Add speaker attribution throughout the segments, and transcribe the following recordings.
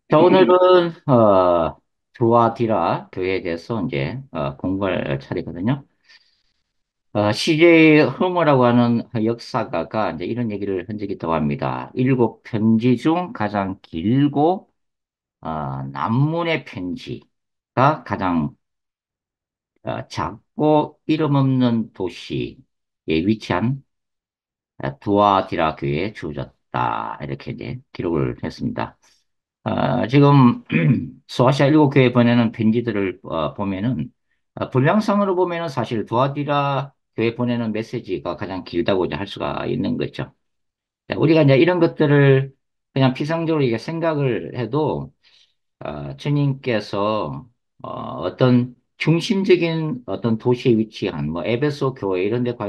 Speaker 1: 자, 오늘은, 두아디라 교회에 대해서 이제, 공부할 차례거든요. CJ 허머라고 하는 역사가가 이제 이런 얘기를 한 적이 있다고 합니다. 일곱 편지 중 가장 길고, 남문의 편지가 가장, 작고 이름 없는 도시에 위치한 두아디라 교회에 주어졌다. 이렇게 이제 기록을 했습니다. 지금 소아시아 일곱 교회 보내는 편지들을 보면은 분량상으로 보면은 사실 두아디라 교회 보내는 메시지가 가장 길다고 이제 할 수가 있는 거죠. 자, 우리가 이제 이런 것들을 그냥 피상적으로 이게 생각을 해도 주님께서 어떤 중심적인 어떤 도시에 위치한 뭐 에베소 교회 이런 데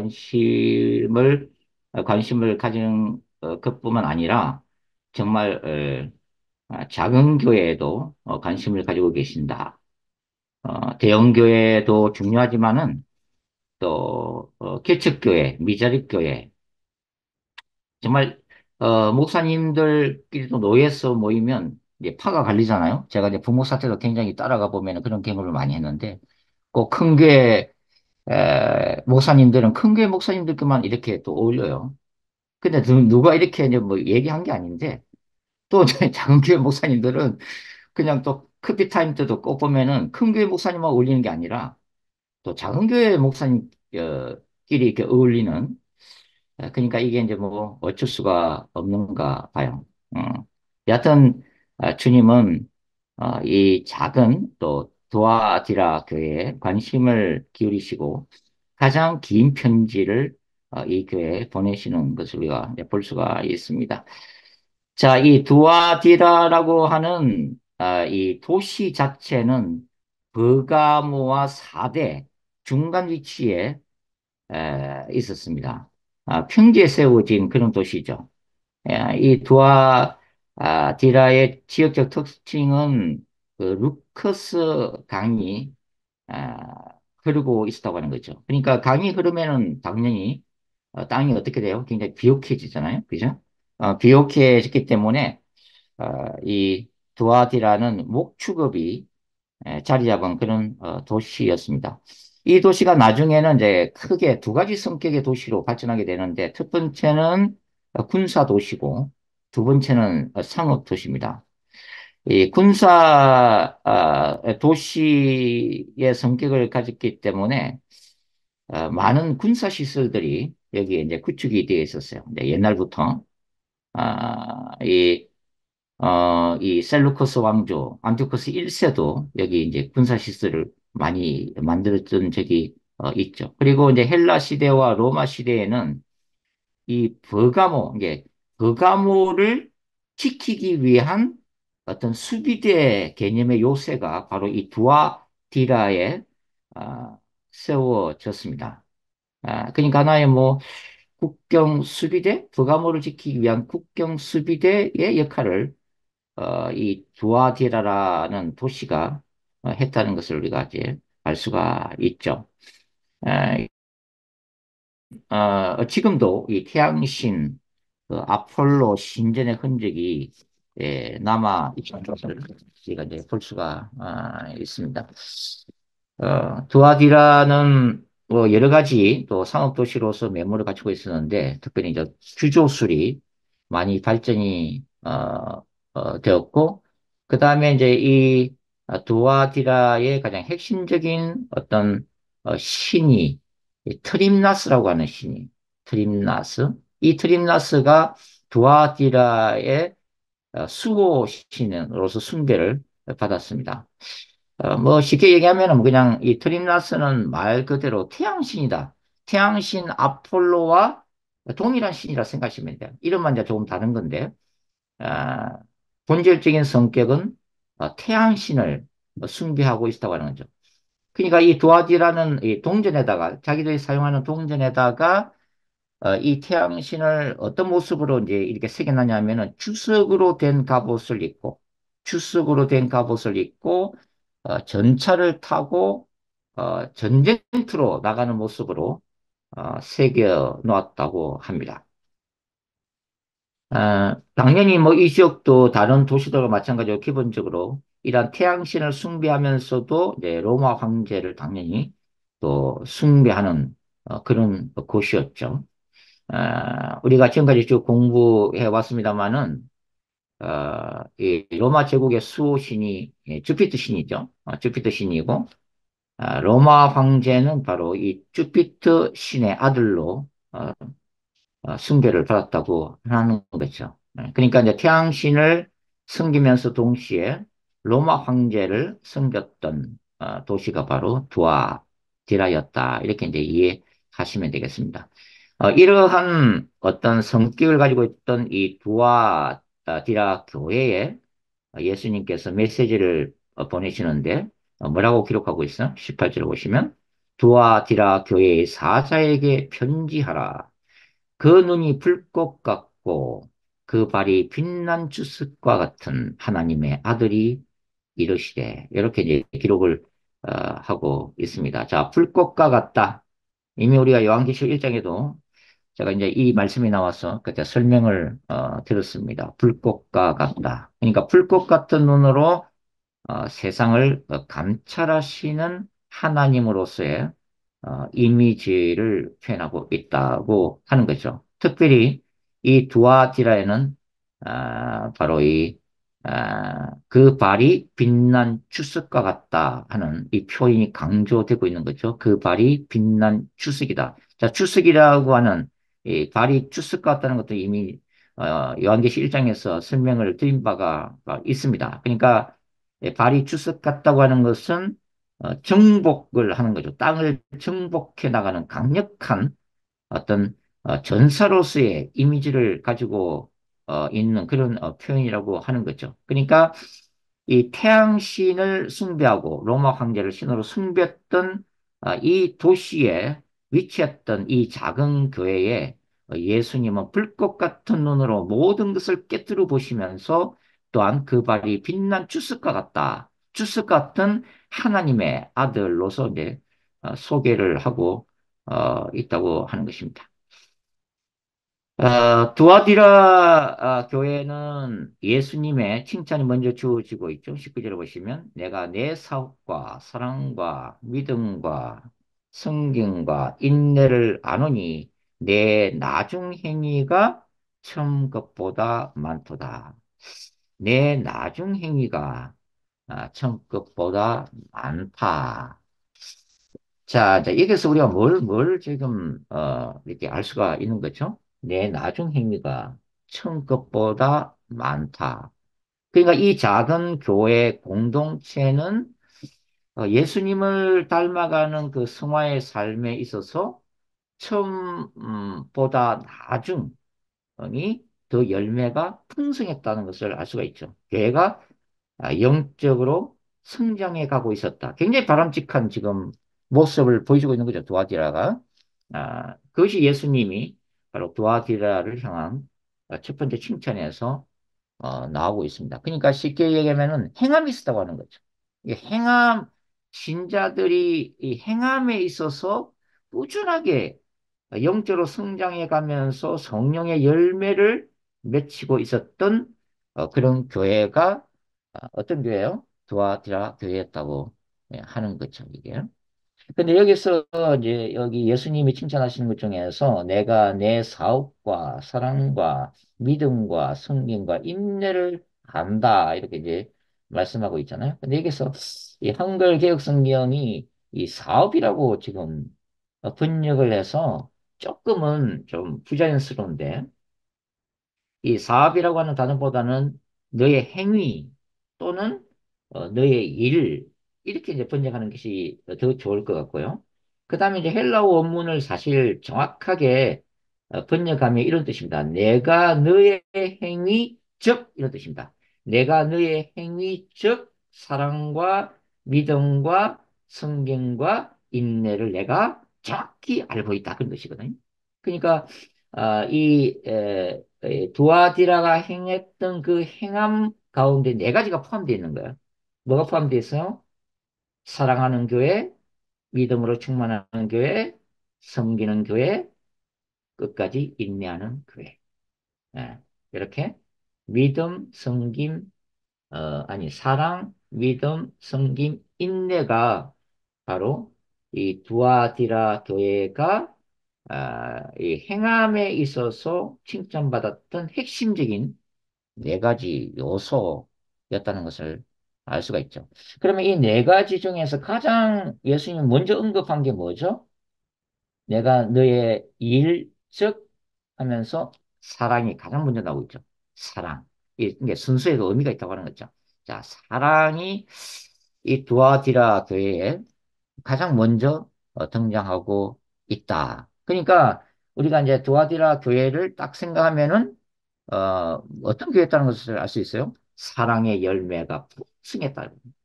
Speaker 1: 관심을 가지는 것뿐만 아니라 정말 작은 교회에도 관심을 가지고 계신다. 대형 교회도 중요하지만은 또 개척교회, 미자립교회 정말 목사님들끼리도 노예서 모이면 이제 파가 갈리잖아요. 제가 이제 부목사 때도 굉장히 따라가 보면 그런 경험을 많이 했는데 꼭 큰 교회 목사님들은 큰 교회 목사님들끼만 이렇게 또 어울려요. 근데 누가 이렇게 이제 뭐 얘기한 게 아닌데 또 작은 교회 목사님들은 그냥 또 커피 타임 때도 꼭 보면은 큰 교회 목사님만 어울리는 게 아니라 또 작은 교회 목사님 끼리 이렇게 어울리는 그러니까 이게 이제 뭐 어쩔 수가 없는가 봐요. 여하튼 주님은 이 작은 또 도아디라 교회에 관심을 기울이시고 가장 긴 편지를 이 교회에 보내시는 것을 우리가 이제 볼 수가 있습니다. 자, 이 두아디라라고 하는 이 도시 자체는 버가모와 사대 중간 위치에 있었습니다. 평지에 세워진 그런 도시죠. 이 두아디라의 지역적 특징은 그 루커스 강이 아, 흐르고 있었다고 하는 거죠. 그러니까 강이 흐르면은 당연히 땅이 어떻게 돼요? 굉장히 비옥해지잖아요. 그죠? 비옥해졌기 때문에 이 두아디라는 목축업이 자리 잡은 그런 도시였습니다. 이 도시가 나중에는 이제 크게 두 가지 성격의 도시로 발전하게 되는데 첫 번째는 군사 도시고 두 번째는 상업 도시입니다. 이 군사 도시의 성격을 가졌기 때문에 많은 군사 시설들이 여기에 이제 구축이 되어 있었어요. 이제 옛날부터 이 셀루커스 왕조 안티오코스 1세도 여기 이제 군사 시설을 많이 만들었던 적이 있죠. 그리고 이제 헬라 시대와 로마 시대에는 이 이게 버가모를 지키기 위한 어떤 수비대 개념의 요새가 바로 이 두아디라에 아, 세워졌습니다. 그러니까 하나의 뭐 국경 수비대, 버가모를 지키기 위한 국경 수비대의 역할을 이 두아디라라는 도시가 했다는 것을 우리가 이제 알 수가 있죠. 에, 지금도 이 태양신, 그 아폴로 신전의 흔적이 남아 있다는 것을 우리가 이제 볼 수가 있습니다. 두아디라는 뭐 여러 가지 또 상업도시로서 메모를 갖추고 있었는데 특별히 이제 규조술이 많이 발전이 되었고 그 다음에 이제 이 두아디라의 가장 핵심적인 어떤 신이 이 트림나스라고 하는 신이 트림나스 이 트림나스가 두아디라의 수호 신으로서 숭배를 받았습니다. 뭐 쉽게 얘기하면 뭐 그냥 이 트림나스는 말 그대로 태양신이다. 태양신 아폴로와 동일한 신이라 생각하시면 돼요. 이름만 이제 조금 다른 건데 아, 본질적인 성격은 태양신을 숭배하고 있다고 하는 거죠. 그러니까 이 두아디라는 이 동전에다가 자기들이 사용하는 동전에다가 이 태양신을 어떤 모습으로 이제 이렇게 새겨놨냐면은 주석으로 된 갑옷을 입고 주석으로 된 갑옷을 입고 전차를 타고 전쟁터로 나가는 모습으로 새겨 놓았다고 합니다. 당연히 뭐 이 지역도 다른 도시들과 마찬가지로 기본적으로 이러한 태양신을 숭배하면서도 이제 로마 황제를 당연히 또 숭배하는 그런 곳이었죠. 우리가 지금까지 쭉 공부해 왔습니다만은 이 로마 제국의 수호신이 주피터 신이죠. 주피터 신이고 로마 황제는 바로 이 주피터 신의 아들로 숭배를 받았다고 하는 거죠. 그러니까 이제 태양신을 섬기면서 동시에 로마 황제를 섬겼던 도시가 바로 두아디라였다. 이렇게 이제 이해하시면 되겠습니다. 이러한 어떤 성격을 가지고 있던 이 두아디라 교회에 예수님께서 메시지를 보내시는데 뭐라고 기록하고 있어? 18절을 보시면 두아디라 교회의 사자에게 편지하라. 그 눈이 불꽃 같고 그 발이 빛난 주석과 같은 하나님의 아들이 이르시되 이렇게 이제 기록을 하고 있습니다. 자, 불꽃과 같다. 이미 우리가 요한계시록 1장에도 제가 이제 이 말씀이 나와서 그때 설명을 들었습니다. 불꽃과 같다. 그러니까 불꽃 같은 눈으로 세상을 감찰하시는 하나님으로서의 이미지를 표현하고 있다고 하는 거죠. 특별히 이 두아디라에는 바로 그 발이 빛난 주석과 같다 하는 이 표현이 강조되고 있는 거죠. 그 발이 빛난 주석이다. 자, 주석이라고 하는 이 발이 주석 같다는 것도 이미 요한계시 1장에서 설명을 드린 바가 있습니다. 그러니까 발이 주석 같다고 하는 것은 정복을 하는 거죠. 땅을 정복해 나가는 강력한 어떤 전사로서의 이미지를 가지고 있는 그런 표현이라고 하는 거죠. 그러니까 이 태양신을 숭배하고 로마 황제를 신으로 숭배했던 이 도시에 위치했던 이 작은 교회에 예수님은 불꽃 같은 눈으로 모든 것을 깨뜨려 보시면서 또한 그 발이 빛난 주석과 같다. 주석 같은 하나님의 아들로서 이제 소개를 하고 있다고 하는 것입니다. 두아디라 교회는 예수님의 칭찬이 먼저 주어지고 있죠. 19절에 보시면 내가 내 사업과 사랑과 믿음과 성경과 인내를 아노니 내 나중 행위가 처음 것보다 많도다. 내 나중 행위가 처음 것보다 많다. 자, 여기서 우리가 뭘 지금, 이렇게 알 수가 있는 거죠? 내 나중 행위가 처음 것보다 많다. 그러니까 이 작은 교회 공동체는 예수님을 닮아가는 그 성화의 삶에 있어서 처음보다 나중이 더 열매가 풍성했다는 것을 알 수가 있죠. 교회가 영적으로 성장해 가고 있었다. 굉장히 바람직한 지금 모습을 보여주고 있는 거죠. 두아디라가. 그것이 예수님이 바로 두아디라를 향한 첫 번째 칭찬에서 나오고 있습니다. 그러니까 쉽게 얘기하면은 행함이 있었다고 하는 거죠. 이 행함, 신자들이 이 행함에 있어서 꾸준하게 영적으로 성장해 가면서 성령의 열매를 맺히고 있었던 그런 교회가 어떤 교회요? 두아디라 교회였다고 하는 거죠, 이게. 근데 여기서 이제 여기 예수님이 칭찬하시는 것 중에서 내가 내 사업과 사랑과 믿음과 성김과 인내를 안다 이렇게 이제 말씀하고 있잖아요. 근데 여기서 이 한글 개역 성경이 이 사업이라고 지금 번역을 해서 조금은 좀 부자연스러운데 이 사업이라고 하는 단어보다는 너의 행위 또는 너의 일 이렇게 이제 번역하는 것이 더 좋을 것 같고요. 그 다음에 이제 헬라어 원문을 사실 정확하게 번역하면 이런 뜻입니다. 내가 너의 행위 즉 이런 뜻입니다. 내가 너의 행위 즉 사랑과 믿음과 성경과 인내를 내가 정확히 알고 있다 그런 뜻이거든요. 그러니까 두아디라가 행했던 그 행함 가운데 네 가지가 포함되어 있는 거예요. 뭐가 포함되어 있어요? 사랑하는 교회, 믿음으로 충만하는 교회, 섬기는 교회, 끝까지 인내하는 교회. 예. 이렇게 믿음, 섬김, 아니, 사랑, 믿음, 섬김, 인내가 바로 이 두아디라 교회가 이 행함에 있어서 칭찬받았던 핵심적인 네 가지 요소였다는 것을 알 수가 있죠. 그러면 이 네 가지 중에서 가장 예수님이 먼저 언급한 게 뭐죠? 내가 너의 일, 즉 하면서 사랑이 가장 먼저 나오고 있죠. 사랑. 이게 순수에도 의미가 있다고 하는 거죠. 자, 사랑이 이 두아디라 교회에 가장 먼저 등장하고 있다. 그러니까 우리가 이제 두아디라 교회를 딱 생각하면은 어떤 교회였다는 것을 알 수 있어요. 사랑의 열매가 풍성했다.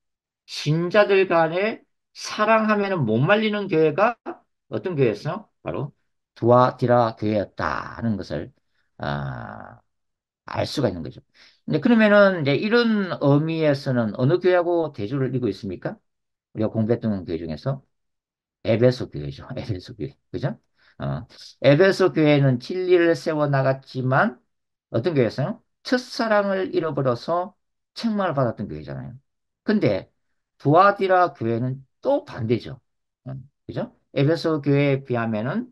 Speaker 1: 신자들 간에 사랑하면은 못 말리는 교회가 어떤 교회였어요? 바로 두아디라 교회였다 하는 것을 아, 알 수가 있는 거죠. 근데 그러면은 이제 이런 의미에서는 어느 교회하고 대조를 이루고 있습니까? 우리가 공부했던 교회 중에서 에베소 교회죠. 에베소 교회. 그죠? 어, 에베소 교회는 진리를 세워 나갔지만 어떤 교회였어요? 첫사랑을 잃어버려서 책망을 받았던 교회잖아요. 근데 두아디라 교회는 또 반대죠. 그죠? 에베소 교회에 비하면은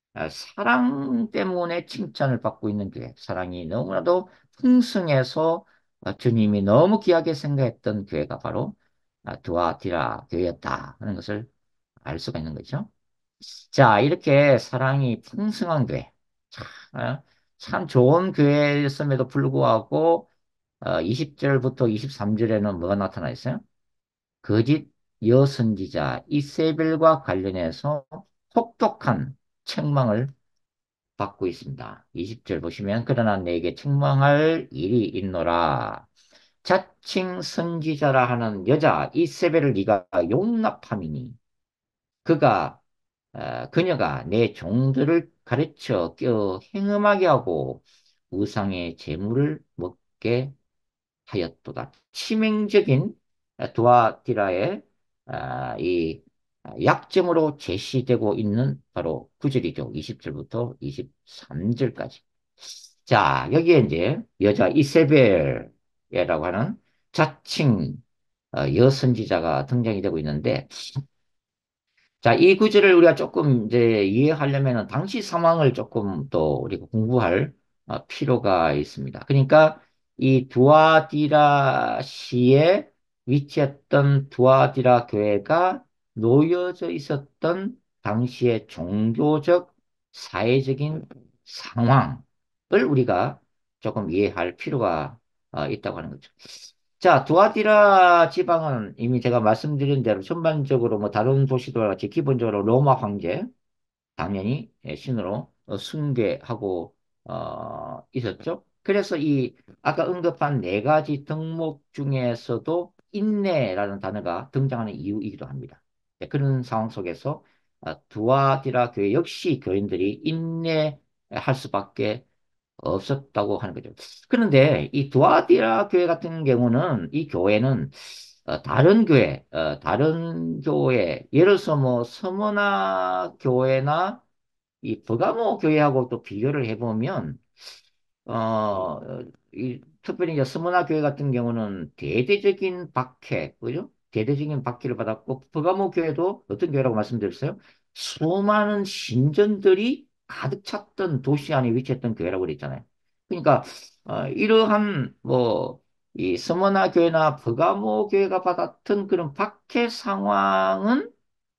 Speaker 1: 사랑 때문에 칭찬을 받고 있는 교회. 사랑이 너무나도 풍성해서 주님이 너무 귀하게 생각했던 교회가 바로 두아디라 교회였다 하는 것을 알 수가 있는 거죠. 자, 이렇게 사랑이 풍성한 교회. 참, 참 좋은 교회였음에도 불구하고 20절부터 23절에는 뭐가 나타나 있어요? 거짓 여선지자 이세벨과 관련해서 혹독한 책망을 받고 있습니다. 20절 보시면 그러나 내게 책망할 일이 있노라. 자칭 선지자라 하는 여자 이세벨을 네가 용납함이니 그가 그녀가 내 종들을 가르쳐 행음하게 하고 우상의 재물을 먹게 하였도다. 치명적인 두아디라의 이 약점으로 제시되고 있는 바로 구절이죠. 20절부터 23절까지. 자, 여기에 이제 여자 이세벨이라고 하는 자칭 여선지자가 등장이 되고 있는데 자, 이 구절을 우리가 조금 이제 이해하려면 당시 상황을 조금 또 우리가 공부할 필요가 있습니다. 그러니까 이 두아디라 시에 위치했던 두아디라 교회가 놓여져 있었던 당시의 종교적, 사회적인 상황을 우리가 조금 이해할 필요가 있다고 하는 거죠. 자, 두아디라 지방은 이미 제가 말씀드린 대로 전반적으로 뭐 다른 도시들과 같이 기본적으로 로마 황제, 당연히 신으로 숭배하고 있었죠. 그래서 이 아까 언급한 네 가지 덕목 중에서도 인내라는 단어가 등장하는 이유이기도 합니다. 네, 그런 상황 속에서 두아디라 교회 역시 교인들이 인내할 수밖에 없었다고 하는 거죠. 그런데 이 두아디라 교회 같은 경우는 이 교회는 다른 교회, 예를 들어서 뭐 서머나 교회나 이 버가모 교회하고 또 비교를 해보면 어, 특별히 이제 스모나 교회 같은 경우는 대대적인 박해, 그죠? 대대적인 박해를 받았고, 퍼가모 교회도 어떤 교회라고 말씀드렸어요? 수많은 신전들이 가득 찼던 도시 안에 위치했던 교회라고 그랬잖아요. 그러니까, 이러한, 뭐, 이 스모나 교회나 버가모 교회가 받았던 그런 박해 상황은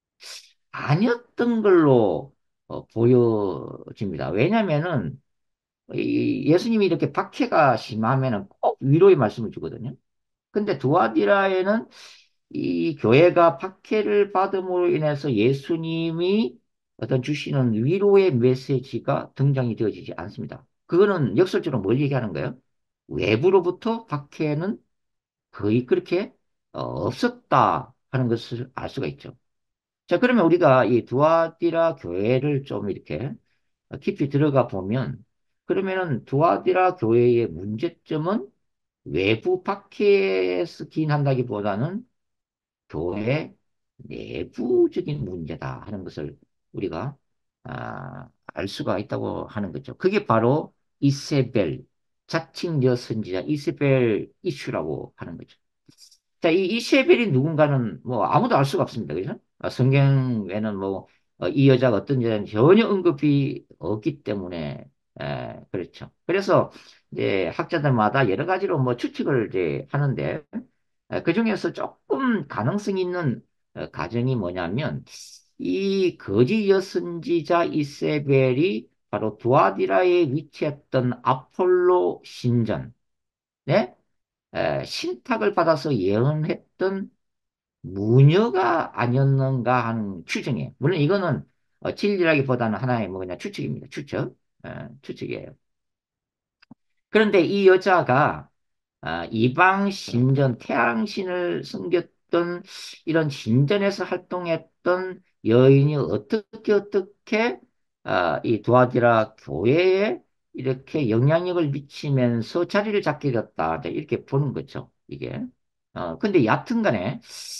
Speaker 1: 아니었던 걸로 보여집니다. 왜냐면은, 예수님이 이렇게 박해가 심하면은 꼭 위로의 말씀을 주거든요. 근데 두아디라에는 이 교회가 박해를 받음으로 인해서 예수님이 어떤 주시는 위로의 메시지가 등장이 되어지지 않습니다. 그거는 역설적으로 뭘 얘기하는 거예요? 외부로부터 박해는 거의 그렇게 없었다 하는 것을 알 수가 있죠. 자, 그러면 우리가 이 두아디라 교회를 좀 이렇게 깊이 들어가 보면 그러면은 두아디라 교회의 문제점은 외부 박해에서 기인한다기보다는 교회 내부적인 문제다 하는 것을 우리가 알 수가 있다고 하는 거죠. 그게 바로 이세벨, 자칭 여선지자 이세벨 이슈라고 하는 거죠. 자, 이 이세벨이 누군가는 뭐 아무도 알 수가 없습니다. 그죠? 성경에는 뭐 이 여자가 어떤 여자인지 전혀 언급이 없기 때문에 그렇죠. 그래서 이제 학자들마다 여러 가지로 뭐 추측을 이제 하는데 그 중에서 조금 가능성이 있는 가정이 뭐냐면 이 거지 여선지자 이세벨이 바로 두아디라에 위치했던 아폴로 신전, 네? 신탁을 받아서 예언했던 무녀가 아니었는가 하는 추정이에요. 물론 이거는 진리라기보다는 하나의 뭐 그냥 추측입니다. 추측. 추측이에요. 그런데 이 여자가 이방 신전, 태양신을 섬겼던 이런 신전에서 활동했던 여인이 어떻게 이 두아디라 교회에 이렇게 영향력을 미치면서 자리를 잡게 됐다. 이제 이렇게 보는 거죠. 이게. 근데 여튼 간에,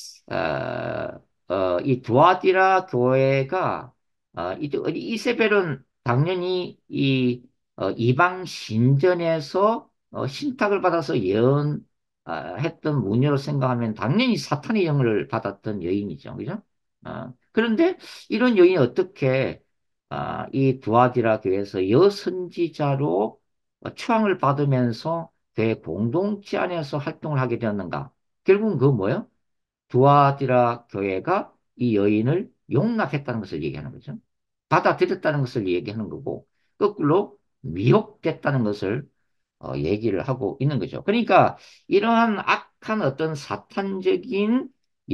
Speaker 1: 이 두아디라 교회가, 이세벨은 당연히 이방 신전에서 신탁을 받아서 예언했던 무녀로 생각하면 당연히 사탄의 영을 받았던 여인이죠. 그죠? 그런데 이런 여인이 어떻게 이 두아디라 교회에서 여선지자로 추앙을 받으면서 교회 공동체 안에서 활동을 하게 되었는가? 결국은 그 뭐예요? 두아디라 교회가 이 여인을 용납했다는 것을 얘기하는 거죠. 받아들였다는 것을 얘기하는 거고, 거꾸로 미혹됐다는 것을 얘기를 하고 있는 거죠. 그러니까 이러한 악한 어떤 사탄적인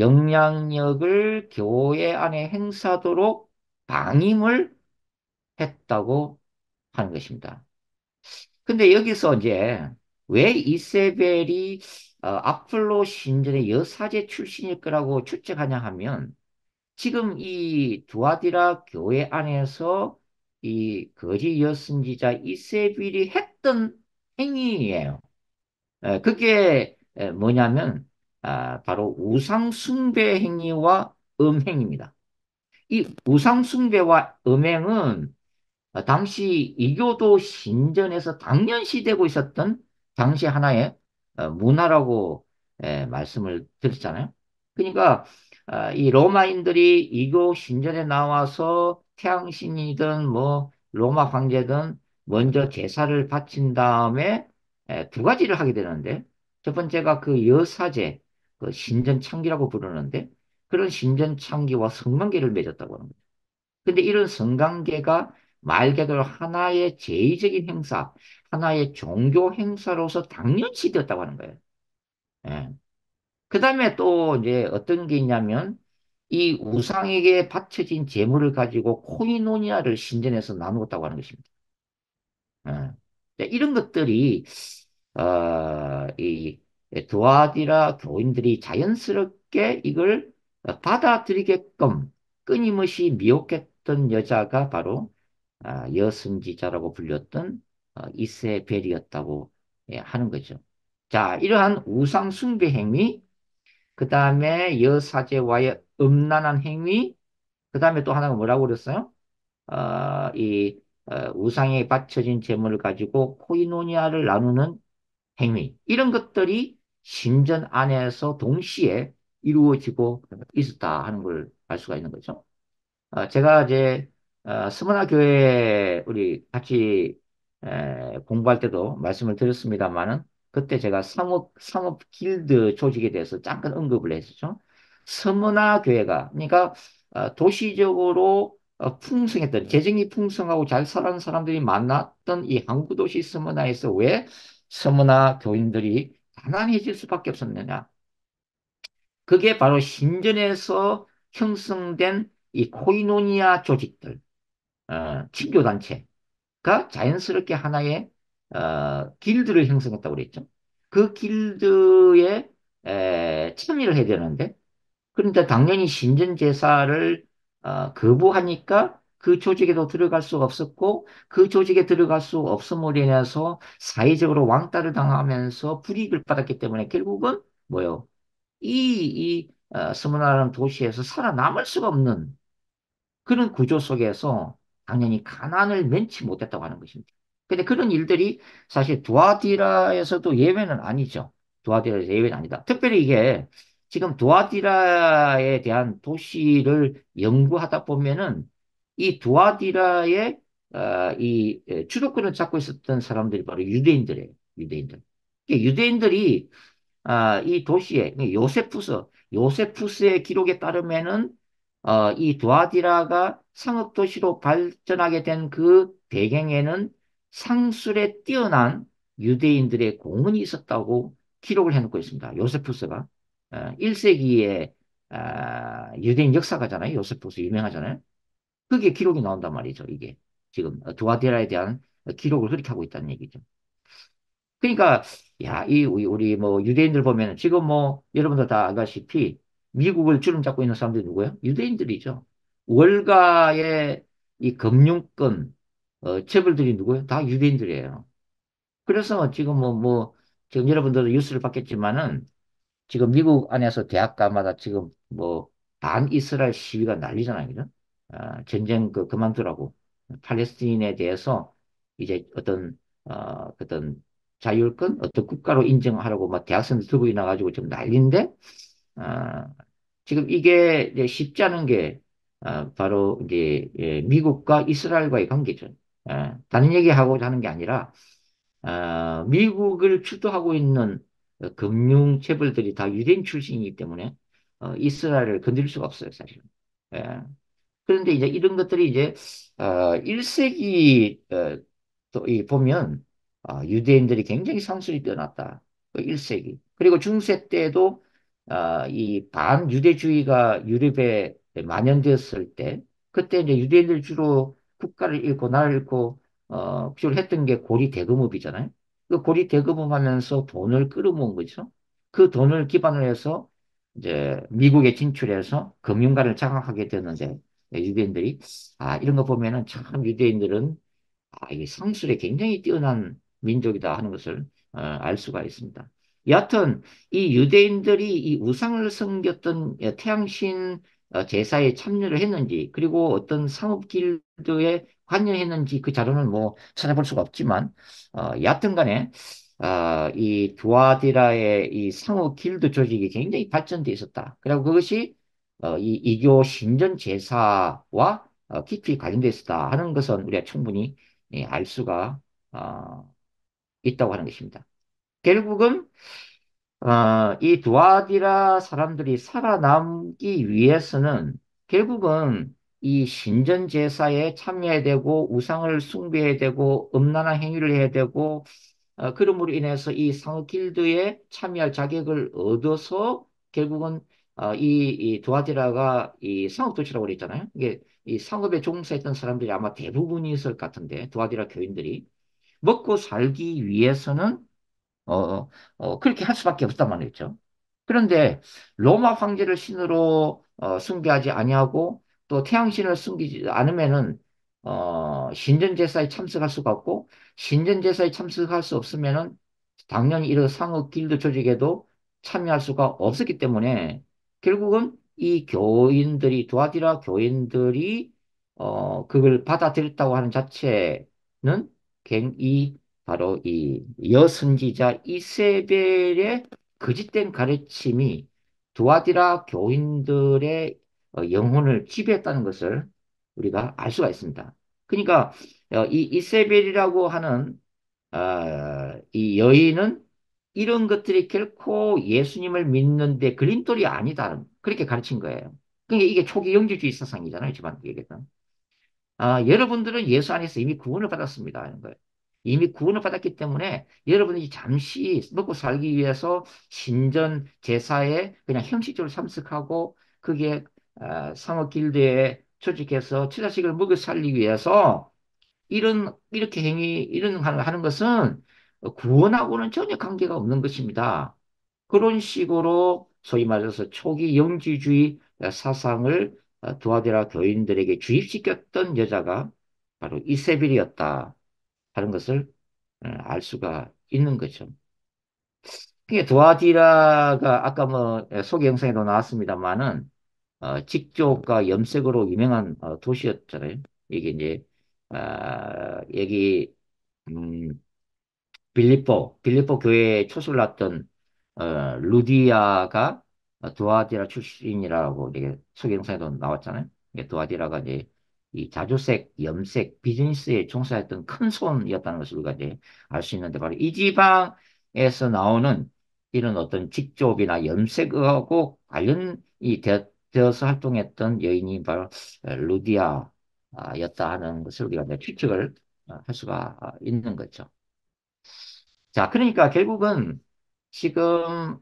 Speaker 1: 영향력을 교회 안에 행사하도록 방임을 했다고 하는 것입니다. 근데 여기서 이제 왜 이세벨이 아폴로 신전의 여사제 출신일 거라고 추측하냐 하면 지금 이 두아디라 교회 안에서 이 거짓 여선지자 이세벨이 했던 행위예요. 그게 뭐냐면 바로 우상 숭배 행위와 음행입니다. 이 우상 숭배와 음행은 당시 이교도 신전에서 당연시되고 있었던 당시 하나의 문화라고 말씀을 드렸잖아요. 그러니까 이 로마인들이 이교 신전에 나와서 태양신이든 뭐 로마 황제든 먼저 제사를 바친 다음에 두 가지를 하게 되는데 첫 번째가 그 여사제, 그 신전 창기라고 부르는데 그런 신전 창기와 성관계를 맺었다고 합니다. 근데 이런 성관계가 말 그대로 하나의 제의적인 행사, 하나의 종교 행사로서 당연시 되었다고 하는 거예요. 예. 그 다음에 또 이제 어떤 게 있냐면 이 우상에게 바쳐진 재물을 가지고 코이노니아를 신전에서 나누었다고 하는 것입니다. 예. 네, 이런 것들이 이 두아디라 교인들이 자연스럽게 이걸 받아들이게끔 끊임없이 미혹했던 여자가 바로 여선지자라고 불렸던 이세벨이었다고 하는 거죠. 자, 이러한 우상 숭배 행위, 그 다음에 여사제와의 음란한 행위, 그 다음에 또 하나가 뭐라고 그랬어요? 이 우상에 바쳐진 재물을 가지고 코이노니아를 나누는 행위 이런 것들이 신전 안에서 동시에 이루어지고 있었다 하는 걸 알 수가 있는 거죠. 제가 이제 스모나 교회 우리 같이 공부할 때도 말씀을 드렸습니다만은 그때 제가 상업 길드 조직에 대해서 잠깐 언급을 했었죠. 스모나 교회가 그러니까 도시적으로 풍성했던 재정이 풍성하고 잘 살아가는 사람들이 많았던 이 항구 도시 스모나에서 왜 스모나 교인들이 가난해질 수밖에 없었느냐? 그게 바로 신전에서 형성된 이 코이노니아 조직들, 친교단체가 자연스럽게 하나의 길드를 형성했다고 그랬죠. 그 길드에 참여를 해야 되는데, 그런데 당연히 신전 제사를 거부하니까 그 조직에도 들어갈 수가 없었고, 그 조직에 들어갈 수 없음으로 인해서 사회적으로 왕따를 당하면서 불이익을 받았기 때문에 결국은 뭐요? 스무나라는 도시에서 살아남을 수가 없는 그런 구조 속에서 당연히 가난을 면치 못했다고 하는 것입니다. 근데 그런 일들이 사실 두아디라에서도 예외는 아니죠. 두아디라에서 예외는 아니다. 특별히 이게 지금 두아디라에 대한 도시를 연구하다 보면은 이 두아디라의 이 주도권을 잡고 있었던 사람들이 바로 유대인들이에요. 유대인들. 이게 유대인들이 이 도시에 요세푸스의 기록에 따르면은 이 두아디라가 상업 도시로 발전하게 된 그 배경에는 상술에 뛰어난 유대인들의 공헌이 있었다고 기록을 해놓고 있습니다. 요세푸스가 1세기의 유대인 역사가잖아요. 요세푸스 유명하잖아요. 그게 기록이 나온단 말이죠. 이게 지금 두아디라에 대한 기록을 그렇게 하고 있다는 얘기죠. 그러니까 야, 이 우리 뭐 유대인들 보면 지금 뭐 여러분들 다 알다시피 미국을 주름 잡고 있는 사람들이 누구예요? 유대인들이죠. 월가의 이 금융권 재벌들이 누구예요? 다 유대인들이에요. 그래서 지금 지금 여러분들도 뉴스를 봤겠지만은 지금 미국 안에서 대학가마다 지금 뭐 반이스라엘 시위가 난리잖아요. 그죠? 전쟁 그만두라고. 팔레스타인에 대해서 이제 어떤 자율권, 어떤 국가로 인정하라고 막 대학생들 들고 나가지고 지금 난리인데, 아, 지금 이게 이제 쉽지 않은 게, 바로 이제 미국과 이스라엘과의 관계죠. 다른 얘기하고자 하는 게 아니라, 미국을 주도하고 있는 금융 재벌들이 다 유대인 출신이기 때문에 이스라엘을 건드릴 수가 없어요, 사실은. 예. 그런데 이제 이런 것들이 이제 1세기 또 보면 유대인들이 굉장히 상술이 뛰어났다. 1세기. 그리고 중세 때도 이 반유대주의가 유럽에 만연되었을 때 그때 이제 유대인들 주로 국가를 잃고 나라를 잃고 주로 했던 게 고리 대금업이잖아요. 그 고리 대금업 하면서 돈을 끌어모은 거죠. 그 돈을 기반으로 해서 이제 미국에 진출해서 금융가를 장악하게 되는데 유대인들이 이런 거 보면은 참 유대인들은 이 상술에 굉장히 뛰어난 민족이다 하는 것을 알 수가 있습니다. 여하튼 이 유대인들이 이 우상을 섬겼던 태양신 제사에 참여를 했는지 그리고 어떤 상업 길드에 관여했는지 그 자료는 뭐 찾아볼 수가 없지만 여하튼 간에 이 두아디라의 이 상업 길드 조직이 굉장히 발전돼 있었다. 그리고 그것이 이 이교 신전 제사와 깊이 관련돼 있었다 하는 것은 우리가 충분히 알 수가 어, 있다고 하는 것입니다. 결국은 이 두아디라 사람들이 살아남기 위해서는 결국은 이 신전 제사에 참여해야 되고 우상을 숭배해야 되고 음란한 행위를 해야 되고 그럼으로 인해서 이 상업 길드에 참여할 자격을 얻어서 결국은 이 두아디라가 이 상업 도시라고 그랬잖아요. 이게 이 상업에 종사했던 사람들이 아마 대부분이 있을 것 같은데 두아디라 교인들이 먹고 살기 위해서는 그렇게 할 수밖에 없단 말이죠. 그런데 로마 황제를 신으로 숭배하지 아니하고 또 태양신을 숨기지 않으면은 신전 제사에 참석할 수가 없고 신전 제사에 참석할 수 없으면은 당연히 이런 상업 길드 조직에도 참여할 수가 없었기 때문에 결국은 이 교인들이 두아디라 교인들이 그걸 받아들였다고 하는 자체는 이 바로 이 여선지자 이세벨의 거짓된 가르침이 두아디라 교인들의 영혼을 지배했다는 것을 우리가 알 수가 있습니다. 그러니까 이 이세벨이라고 하는 이 여인은 이런 것들이 결코 예수님을 믿는데 걸림돌이 아니다. 그렇게 가르친 거예요. 그러니까 이게 초기 영지주의 사상이잖아요. 지금 얘기했던. 여러분들은 예수 안에서 이미 구원을 받았습니다. 하는 거예요. 이미 구원을 받았기 때문에 여러분이 잠시 먹고 살기 위해서 신전 제사에 그냥 형식적으로 참석하고 그게 상업 길드에 조직해서 처자식을 먹여 살리기 위해서 이렇게 하는 것은 구원하고는 전혀 관계가 없는 것입니다. 그런 식으로 소위 말해서 초기 영지주의 사상을 두아디라 교인들에게 주입시켰던 여자가 바로 이세벨이었다 하는 것을 알 수가 있는 거죠. 그게 두아디라가 아까 뭐 소개 영상에도 나왔습니다만은 직조과 염색으로 유명한 도시였잖아요. 이게 이제 여기 음, 빌립보 교회에 초슬 났던 루디아가 두아디라 출신이라고 이게 소개영상에도 나왔잖아요. 이게 두아디라가 이제 이 자주색, 염색, 비즈니스에 종사했던 큰 손이었다는 것을 우리가 이제 알 수 있는데 바로 이 지방에서 나오는 이런 어떤 직조업이나 염색하고 관련이 되어서 활동했던 여인이 바로 루디아였다 하는 것을 우리가 이제 추측을 할 수가 있는 거죠. 자, 그러니까 결국은 지금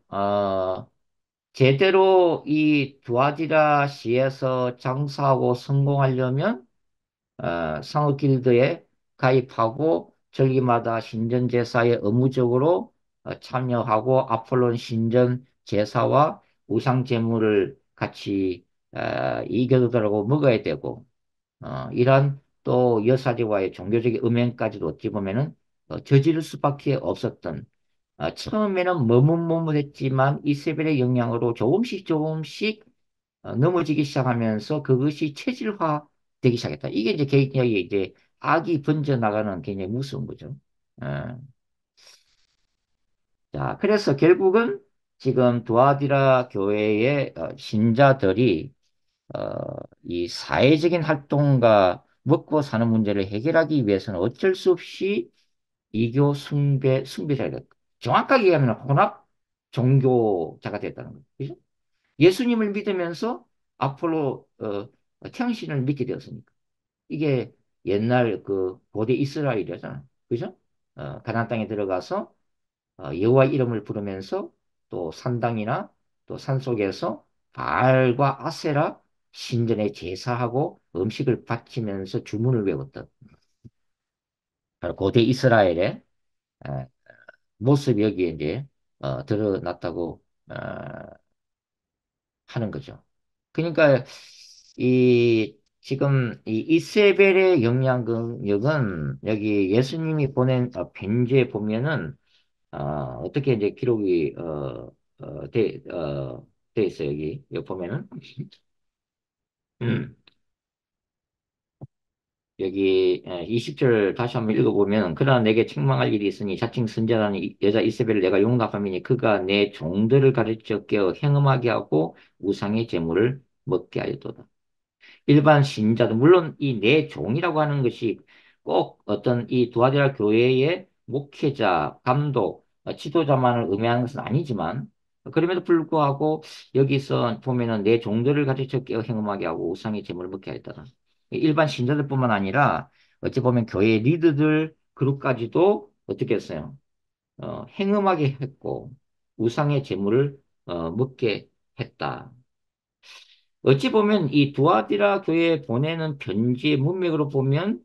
Speaker 1: 제대로 이 두아디라 시에서 장사하고 성공하려면 상업 길드에 가입하고 절기마다 신전 제사에 의무적으로 참여하고 아폴론 신전 제사와 우상 제물을 같이 이교도들하고 먹어야 되고 이런 또 여사제와의 종교적인 음행까지도 어찌 보면은 저지를 수밖에 없었던 처음에는 머뭇머뭇했지만 이세벨의 영향으로 조금씩 조금씩 넘어지기 시작하면서 그것이 체질화되기 시작했다. 이게 이제 굉장히 이제 악이 번져나가는 굉장히 무서운 거죠. 어, 자, 그래서 결국은 지금 두아디라 교회의 신자들이 어, 이 사회적인 활동과 먹고 사는 문제를 해결하기 위해서는 어쩔 수 없이 이교 숭배자가 됐고, 정확하게 얘기하면 혼합 종교자가 됐다는 거죠. 그죠? 예수님을 믿으면서 앞으로 태양신을 믿게 되었으니까. 이게 옛날 그 고대 이스라엘이잖아. 그죠? 가나안 땅에 들어가서 여호와 이름을 부르면서 또 산당이나 또 산속에서 바알과 아세라 신전에 제사하고 음식을 바치면서 주문을 외웠던 바로 고대 이스라엘의 에, 모습이 여기에 이제 드러났다고 하는 거죠. 그러니까 이 지금 이 이세벨의 영향력은 여기 예수님이 보낸 편지에 보면은 어떻게 이제 기록이 돼 있어요 여기 보면은 여기 20절 다시 한번 읽어보면 그러나 내게 책망할 일이 있으니 자칭 선지자라는 여자 이세벨을 내가 용납함이니 그가 내 종들을 가르쳐 깨어 행음하게 하고 우상의 제물을 먹게 하였도다. 일반 신자도 물론 이 내 종이라고 하는 것이 꼭 어떤 이 두아디라 교회의 목회자, 감독, 지도자만을 의미하는 것은 아니지만 그럼에도 불구하고 여기서 보면은 내 종들을 가르쳐 깨어 행음하게 하고 우상의 제물을 먹게 하였다. 일반 신자들뿐만 아니라 어찌 보면 교회 리더들 그룹까지도 어떻게 했어요? 행음하게 했고 우상의 제물을 먹게 했다. 어찌 보면 이 두아디라 교회에 보내는 편지의 문맥으로 보면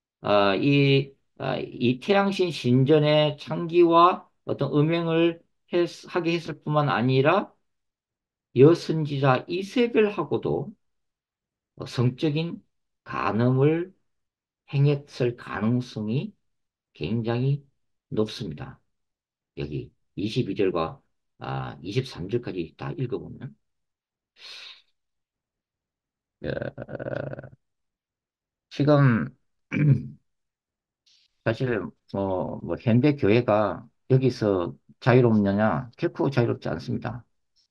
Speaker 1: 이 태양신 신전의 창기와 어떤 음행을 하게 했을 뿐만 아니라 여선지자 이세벨하고도 성적인 간음을 행했을 가능성이 굉장히 높습니다. 여기 22절과 23절까지 다 읽어보면 어, 지금 사실 뭐 현대 교회가 여기서 자유롭느냐? 결코 자유롭지 않습니다.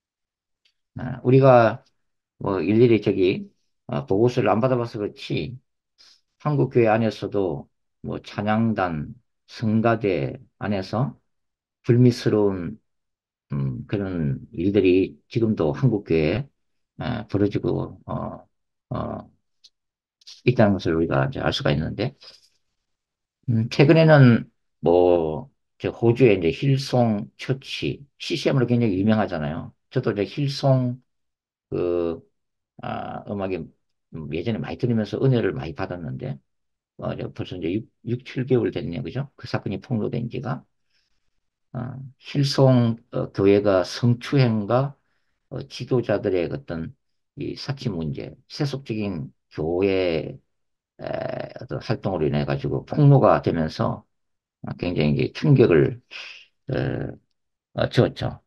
Speaker 1: 우리가 뭐 일일이 저기 보고서를 안 받아봐서 그렇지 한국 교회 안에서도 뭐 찬양단, 성가대 안에서 불미스러운 그런 일들이 지금도 한국 교회에 벌어지고 어, 있다는 것을 우리가 이제 알 수가 있는데 최근에는 뭐, 저 호주의 이제 힐송 처치, CCM으로 굉장히 유명하잖아요. 저도 이제 힐송 그, 음악에 예전에 많이 들으면서 은혜를 많이 받았는데, 이제 벌써 이제 7개월 됐네요. 그죠? 그 사건이 폭로된 지가. 힐송 교회가 성추행과 지도자들의 어떤 이 사치 문제, 세속적인 교회 어떤 활동으로 인해 가지고 폭로가 되면서 굉장히 이제 충격을 주었죠.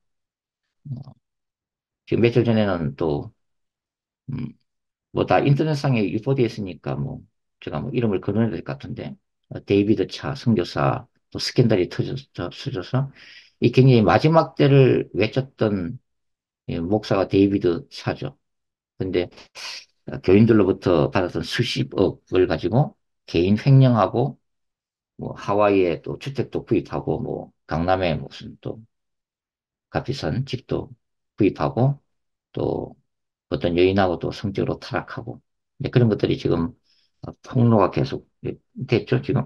Speaker 1: 지금 며칠 전에는 또, 뭐 다 인터넷상에 유포되어 있으니까 뭐, 제가 뭐 이름을 거론해야 될 것 같은데, 데이비드 차 선교사 또 스캔들이 터져서 이 굉장히 마지막 때를 외쳤던 목사가 데이비드 차죠. 근데 교인들로부터 받았던 수십억을 가지고 개인 횡령하고 뭐 하와이에 또 주택도 구입하고 뭐 강남에 무슨 또 값비싼 집도 구입하고 또 어떤 여인하고 또 성적으로 타락하고 이제 그런 것들이 지금 폭로가 계속 됐죠, 지금.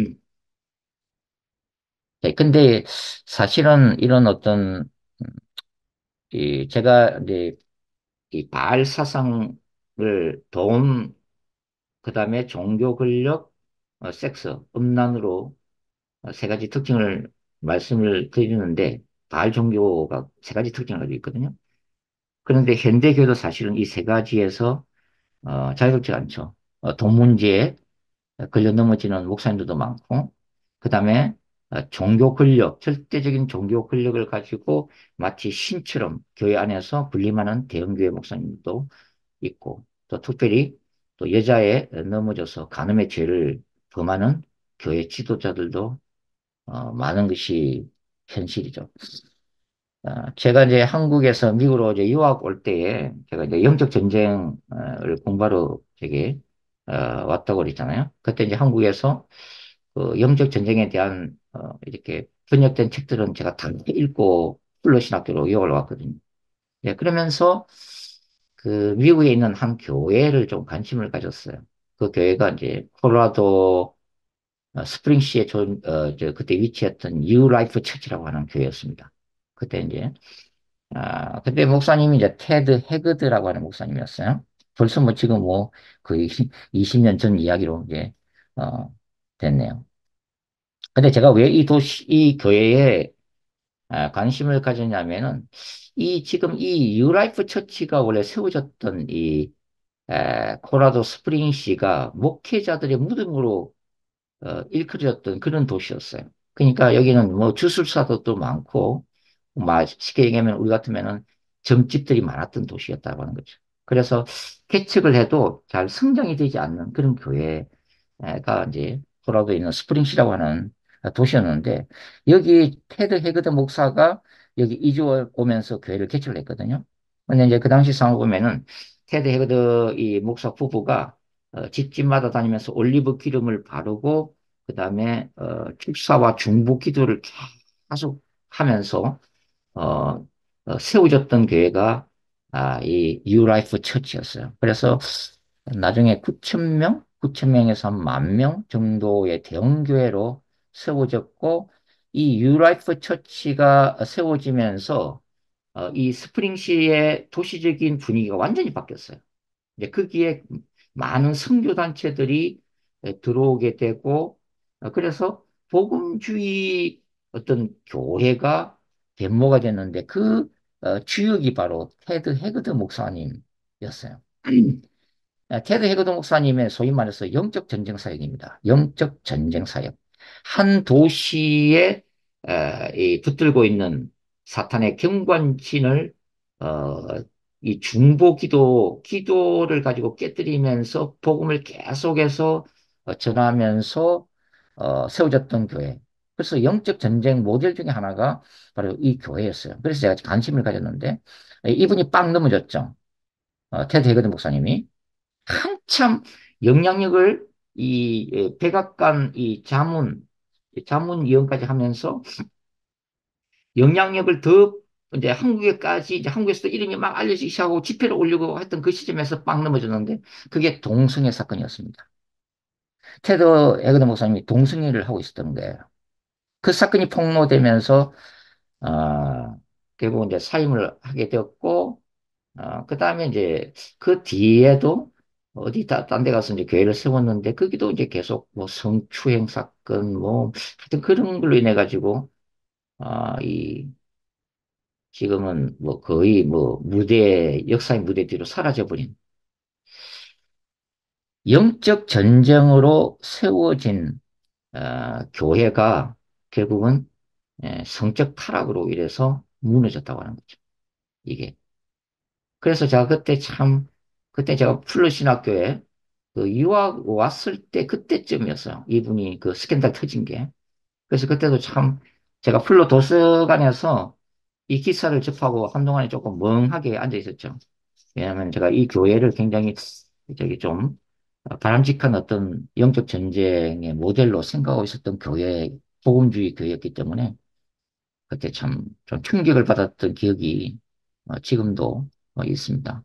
Speaker 1: 네, 근데 사실은 이런 어떤 제가 이제 이 바알 사상을 돈, 그다음에 종교 권력, 섹스, 음란으로 세 가지 특징을 말씀을 드리는데 바알 종교가 세 가지 특징을 가지고 있거든요. 그런데 현대교도 사실은 이 세 가지에서 자유롭지 않죠. 돈 문제에 걸려 넘어지는 목사님들도 많고, 그 다음에 종교 권력, 절대적인 종교 권력을 가지고 마치 신처럼 교회 안에서 군림하는 대형교회 목사님도 있고, 또 특별히 또 여자에 넘어져서 간음의 죄를 범하는 교회 지도자들도 많은 것이 현실이죠. 제가 이제 한국에서 미국으로 이제 유학 올 때에 제가 이제 영적 전쟁을 공부하러 저기 왔다고 그랬잖아요. 그때 이제 한국에서 그 영적 전쟁에 대한 이렇게 번역된 책들은 제가 다 읽고 플러신학교로 유학을 왔거든요. 예, 그러면서 그 미국에 있는 한 교회를 좀 관심을 가졌어요. 그 교회가 이제 콜로라도 스프링시에 그때 위치했던 뉴 라이프 처치라고 하는 교회였습니다. 그때 이제 그때 목사님이 이제 테드 해그드라고 하는 목사님이었어요. 벌써 뭐 지금 뭐 거의 20년 전 이야기로 이제, 어, 됐네요. 근데 제가 왜 이 교회에 관심을 가졌냐면은 지금 이 뉴라이프 처치가 원래 세워졌던 콜라도 스프링시가 목회자들의 무덤으로 일컬어졌던 그런 도시였어요. 그러니까 여기는 뭐 주술사도 또 많고, 쉽게 얘기하면 우리 같으면은 점집들이 많았던 도시였다고 하는 거죠. 그래서 개척을 해도 잘 성장이 되지 않는 그런 교회가 이제 콜라도에 있는 스프링시라고 하는 도시였는데, 여기 테드 해거드 목사가 여기 이주 오면서 교회를 개척을 했거든요. 근데 이제 그 당시 상황 보면은 테드 해거드 이 목사 부부가 집집마다 다니면서 올리브 기름을 바르고 그다음에 축사와 중보 기도를 계속 하면서 어, 세워졌던 교회가 이 뉴라이프 처치였어요. 그래서 나중에 9천 명, 9천 명에서 1만 명 정도의 대형 교회로 세워졌고 이 뉴라이프 처치가 세워지면서 이 스프링시의 도시적인 분위기가 완전히 바뀌었어요. 이제 거기에 많은 선교단체들이 들어오게 되고, 그래서 복음주의 어떤 교회가 변모가 됐는데, 주역이 바로 테드 해거드 목사님이었어요. 테드 해거드 목사님의 소위 말해서 영적 전쟁 사역입니다. 영적 전쟁 사역. 한 도시에 붙들고 있는 사탄의 경관신을 어, 이 기도를 가지고 깨뜨리면서 복음을 계속해서 전하면서 세워졌던 교회. 그래서 영적 전쟁 모델 중에 하나가 바로 이 교회였어요. 그래서 제가 관심을 가졌는데 이분이 빵 넘어졌죠. 테드 해거드 목사님이. 한참 영향력을 백악관 자문위원까지 하면서 영향력을 더 이제 한국에까지 이제 한국에서도 이름이 막 알려지기 시작하고 지표를 올리고 했던 그 시점에서 빵 넘어졌는데 그게 동성애 사건이었습니다. 테드 에그더 목사님이 동성애를 하고 있었던 거예요. 그 사건이 폭로되면서 아, 결국 이제 사임을 하게 되었고 그 다음에 이제 그 뒤에도 딴 데 가서 이제 교회를 세웠는데 거기도 이제 계속 뭐 성추행 사건 뭐 하여튼 그런 걸로 인해 가지고 이 지금은 뭐 거의 뭐 역사의 무대 뒤로 사라져버린 영적 전쟁으로 세워진 교회가 결국은 성적 타락으로 인해서 무너졌다고 하는 거죠. 이게. 그래서 제가 그때 제가 플러 신학교에 그 유학 왔을 때 그때쯤이었어요. 이분이 그 스캔들 터진 게. 그래서 그때도 참 제가 풀로 도서관에서 이 기사를 접하고 한동안에 조금 멍하게 앉아 있었죠. 왜냐하면 제가 이 교회를 굉장히 저기 좀 바람직한 어떤 영적 전쟁의 모델로 생각하고 있었던 교회, 복음주의 교회였기 때문에 그때 참 좀 충격을 받았던 기억이 지금도 있습니다.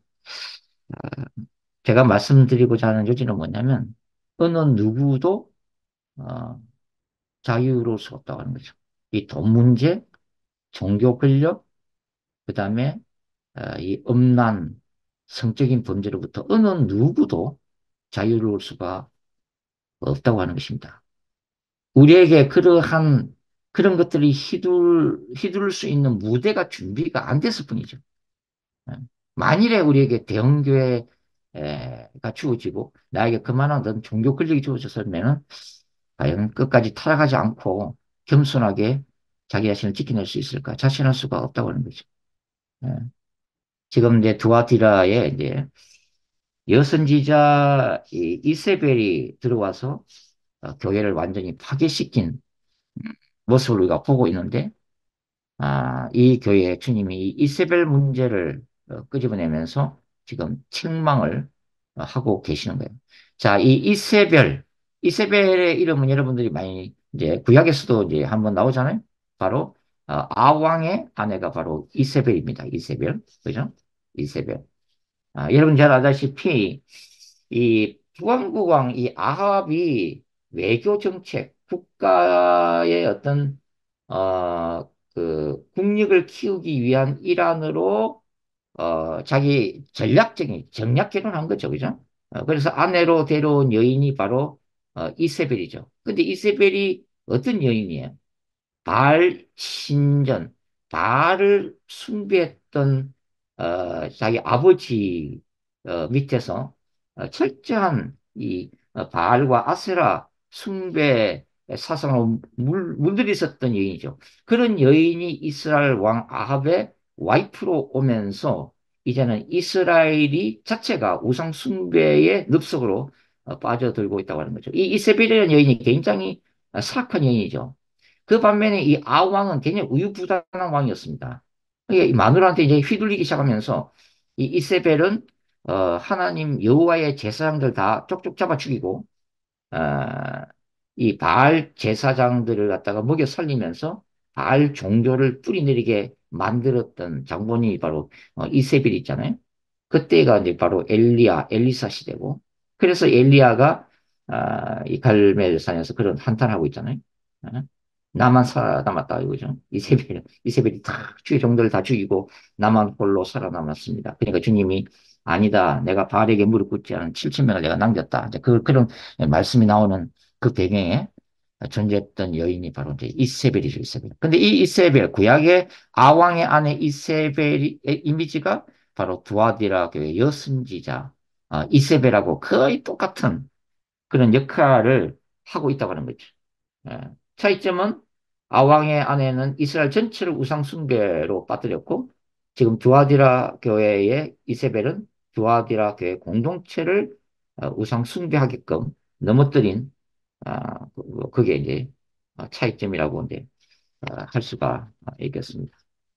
Speaker 1: 제가 말씀드리고자 하는 요지는 뭐냐면 어느 누구도 어, 자유로울 수 없다고 하는 거죠. 이 돈 문제, 종교 권력, 그다음에 이 음란, 성적인 범죄로부터 어느 누구도 자유로울 수가 없다고 하는 것입니다. 우리에게 그러한 그런 것들이 휘둘 수 있는 무대가 준비가 안 됐을 뿐이죠. 예. 만일에 우리에게 대형교회가 주어지고 나에게 그만한 어떤 종교 권력이 주어졌으면은 과연 끝까지 타락하지 않고 겸손하게 자기 자신을 지켜낼 수 있을까? 자신할 수가 없다고 하는 거죠. 예. 지금 이제 두아디라에 이제 여선지자 이세벨이 들어와서 교회를 완전히 파괴시킨 모습을 우리가 보고 있는데, 이 교회에 주님이 이 이세벨 문제를 끄집어내면서 지금 책망을 하고 계시는 거예요. 자, 이 이세벨의 이름은 여러분들이 많이 이제 구약에서도 이제 한번 나오잖아요. 바로 아왕의 아내가 바로 이세벨입니다. 이세벨, 그죠? 이세벨. 여러분 잘 알다시피 이 북왕국왕 이 아합이 외교 정책, 국가의 어떤 그 국력을 키우기 위한 일환으로 자기 전략적인 정략 결혼한 거죠, 그죠? 그래서 아내로 데려온 여인이 바로 이세벨이죠. 근데 이세벨이 어떤 여인이에요? 바알 신전, 바알을 숭배했던 자기 아버지 밑에서 철저한 이 바알과 아세라 숭배 사상을 물들이었던 여인이죠. 그런 여인이 이스라엘 왕 아합의 와이프로 오면서 이제는 이스라엘이 자체가 우상 숭배의 늪속으로 빠져들고 있다고 하는 거죠. 이 이세벨이라는 여인이 굉장히 사악한 여인이죠. 그 반면에 이 아왕은 굉장히 우유부단한 왕이었습니다. 이 마누라한테 이제 휘둘리기 시작하면서 이 이세벨은 하나님 여호와의 제사장들 다 쪽쪽 잡아 죽이고 어, 이 바알 제사장들을 갖다가 먹여 살리면서 바알 종교를 뿌리내리게 만들었던 장본인이 바로 이세벨 있잖아요. 그때가 이제 바로 엘리사 시대고 그래서 엘리야가 이 갈멜산에서 그런 한탄하고 있잖아요. 어? 나만 살아남았다 이거죠. 이세벨이 다 주의 종들을 다 죽이고 나만 홀로 살아남았습니다. 그러니까 주님이 아니다. 내가 바알에게 무릎 꿇지 않은 7천 명을 내가 남겼다. 이제 그런 말씀이 나오는 그 배경에 존재했던 여인이 바로 이제 이세벨이죠, 이세벨. 근데 이 이세벨, 구약의 아왕의 아내 이세벨의 이미지가 바로 두아디라 교회 여선지자 이세벨하고 거의 똑같은 그런 역할을 하고 있다고 하는 거죠. 예. 차이점은 아왕의 아내는 이스라엘 전체를 우상 숭배로 빠뜨렸고 지금 두아디라 교회의 이세벨은 두아디라 교회 공동체를 우상 숭배하게끔 넘어뜨린 그게 이제 차이점이라고 이제 할 수가 있겠습니다.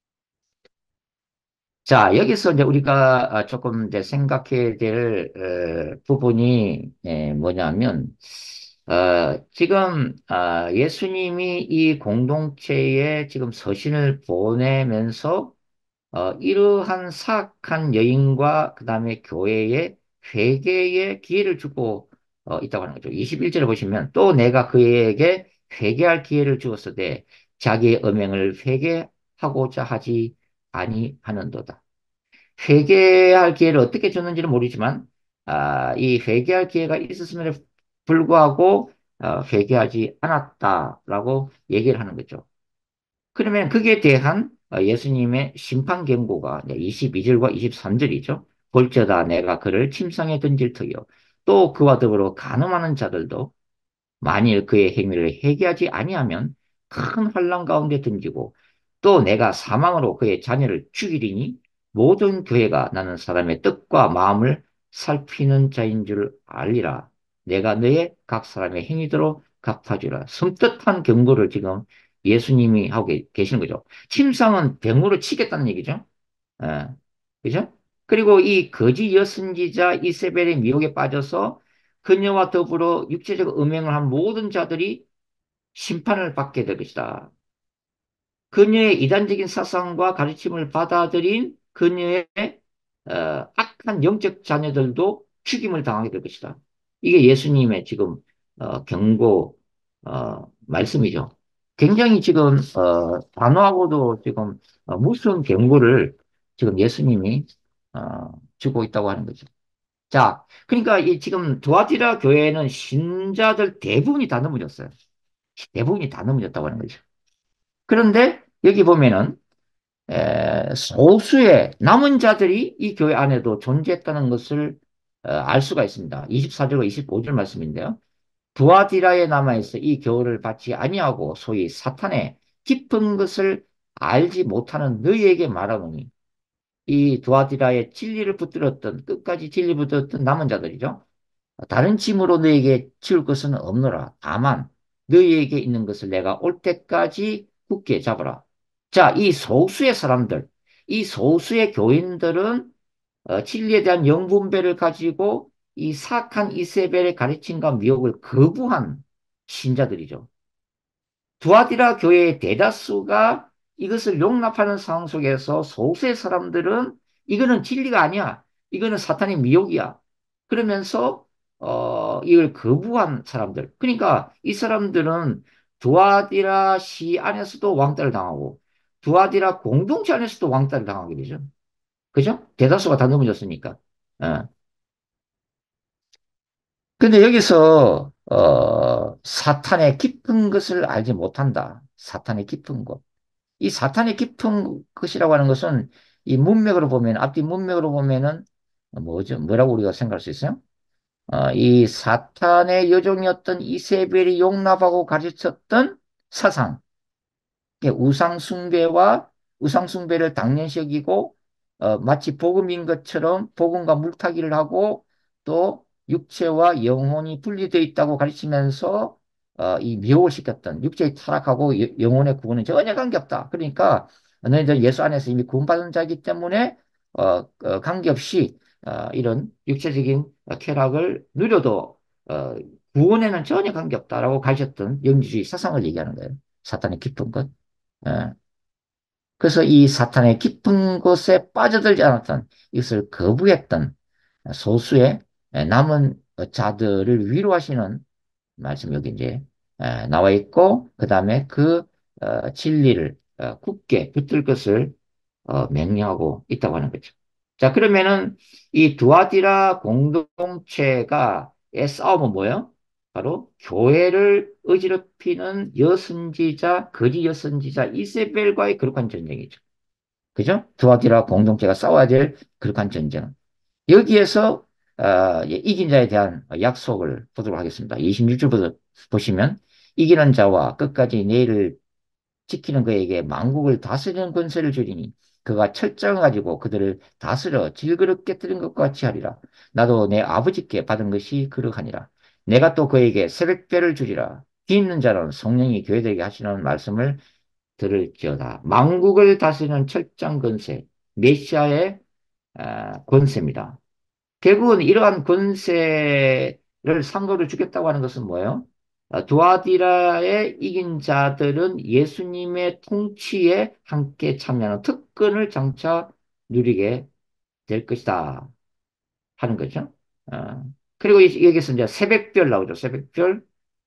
Speaker 1: 자, 여기서 이제 우리가 조금 이제 생각해야 될 부분이 뭐냐면 지금 예수님이 이 공동체에 지금 서신을 보내면서 이러한 사악한 여인과 그다음에 교회에 회개의 기회를 주고 있다고 하는 거죠. 21절에 보시면 또 내가 그에게 회개할 기회를 주었으되 자기의 음행을 회개하고자 하지 아니하는도다. 회개할 기회를 어떻게 줬는지는 모르지만 이 회개할 기회가 있었음에도 불구하고 회개하지 않았다라고 얘기를 하는 거죠. 그러면 그에 대한 예수님의 심판 경고가 22절과 23절이죠. 볼지어다 내가 그를 침상에 던질 터이요. 또 그와 더불어 간음하는 자들도 만일 그의 행위를 회개하지 아니하면 큰 환난 가운데 던지고 또 내가 사망으로 그의 자녀를 죽이리니 모든 교회가 나는 사람의 뜻과 마음을 살피는 자인 줄 알리라. 내가 너의 각 사람의 행위대로 갚아주라. 섬뜩한 경고를 지금 예수님이 하고 계시는 거죠. 침상은 병으로 치겠다는 얘기죠. 예. 그죠? 그리고 이 거지 여선지자 이세벨의 미혹에 빠져서 그녀와 더불어 육체적 음행을 한 모든 자들이 심판을 받게 될 것이다. 그녀의 이단적인 사상과 가르침을 받아들인 그녀의 악한 영적 자녀들도 죽임을 당하게 될 것이다. 이게 예수님의 지금 경고 말씀이죠. 굉장히 지금 단호하고도 지금 무서운 경고를 지금 예수님이 주고 있다고 하는 거죠. 자, 그러니까 이 지금 두아디라 교회는 신자들 대부분이 다 넘어졌어요. 대부분이 다 넘어졌다고 하는 거죠. 그런데 여기 보면은 소수의 남은 자들이 이 교회 안에도 존재했다는 것을 알 수가 있습니다. 24절과 25절 말씀인데요. 두아디라에 남아있어 이 교훈을 받지 아니하고 소위 사탄의 깊은 것을 알지 못하는 너희에게 말하노니 이 두아디라의 진리를 붙들었던 끝까지 진리 붙들었던 남은 자들이죠. 다른 짐으로 너에게 지울 것은 없노라. 다만 너희에게 있는 것을 내가 올 때까지 굳게 잡아라. 자, 이 소수의 사람들, 이 소수의 교인들은 진리에 대한 영분별을 가지고 이 사악한 이세벨의 가르침과 미혹을 거부한 신자들이죠. 두아디라 교회의 대다수가 이것을 용납하는 상황 속에서 소수의 사람들은 이거는 진리가 아니야. 이거는 사탄의 미혹이야. 그러면서 이걸 거부한 사람들. 그러니까 이 사람들은 두아디라 시 안에서도 왕따를 당하고 두아디라 공동체 안에서도 왕따를 당하게 되죠. 그죠? 대다수가 다 넘어졌으니까. 어. 근데 여기서 사탄의 깊은 것을 알지 못한다. 사탄의 깊은 것. 이 사탄의 깊은 것이라고 하는 것은 이 문맥으로 보면, 앞뒤 문맥으로 보면은 뭐죠? 뭐라고 우리가 생각할 수 있어요? 이 사탄의 여종이었던 이세벨이 용납하고 가르쳤던 사상, 우상숭배와 우상숭배를 당연시 여기고 마치 복음인 것처럼 복음과 물타기를 하고 또 육체와 영혼이 분리되어 있다고 가르치면서 이 미혹을 시켰던 육체의 타락하고 영혼의 구원은 전혀 관계없다. 그러니까 너희들 예수 안에서 이미 구원받은 자이기 때문에 관계없이 이런 육체적인 쾌락을 누려도 어, 구원에는 전혀 관계없다라고 가르쳤던 영지주의 사상을 얘기하는 거예요. 사탄의 깊은 것. 예. 그래서 이 사탄의 깊은 곳에 빠져들지 않았던 이것을 거부했던 소수의 남은 자들을 위로하시는 말씀 여기 이제 나와 있고 그 다음에 그 진리를 굳게 붙들 것을 명령하고 있다고 하는 거죠. 자, 그러면은 이 두아디라 공동체가 의 싸움은 뭐예요? 바로 교회를 어지럽히는 여선지자, 거짓 여선지자 이세벨과의 거룩한 전쟁이죠. 그죠? 두아디라 공동체가 싸워야 될 거룩한 전쟁. 여기에서 이긴 자에 대한 약속을 보도록 하겠습니다. 26절부터 보시면 이기는 자와 끝까지 내일을 지키는 그에게 만국을 다스리는 권세를 주리니 그가 철장을 가지고 그들을 다스려 질그릇 깨뜨린 것과 같이 하리라. 나도 내 아버지께 받은 것이 그러하니라. 내가 또 그에게 새벽별을 주리라. 귀 있는 자는 성령이 교회들에게 하시는 말씀을 들을지어다. 만국을 다스리는 철장 권세, 메시아의 권세입니다. 결국은 이러한 권세를 상고로 주겠다고 하는 것은 뭐예요? 두아디라의 이긴 자들은 예수님의 통치에 함께 참여하는 특권을 장차 누리게 될 것이다 하는 거죠. 어, 그리고 여기서 이제 새벽별 나오죠. 새벽별.